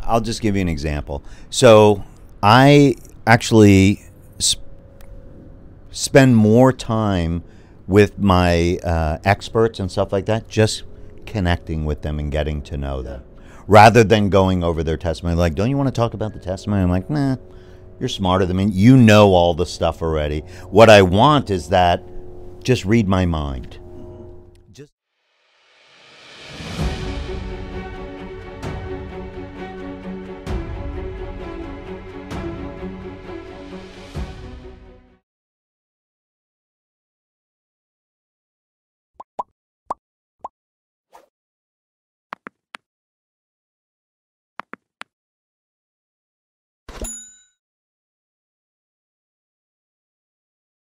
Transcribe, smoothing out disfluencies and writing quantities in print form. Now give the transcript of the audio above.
I'll just give you an example. So I actually spend more time with my experts and stuff like that, just connecting with them and getting to know them, rather than going over their testimony. Like, don't you want to talk about the testimony? I'm like, nah, you're smarter than me. You know all the stuff already. What I want is that just read my mind. Just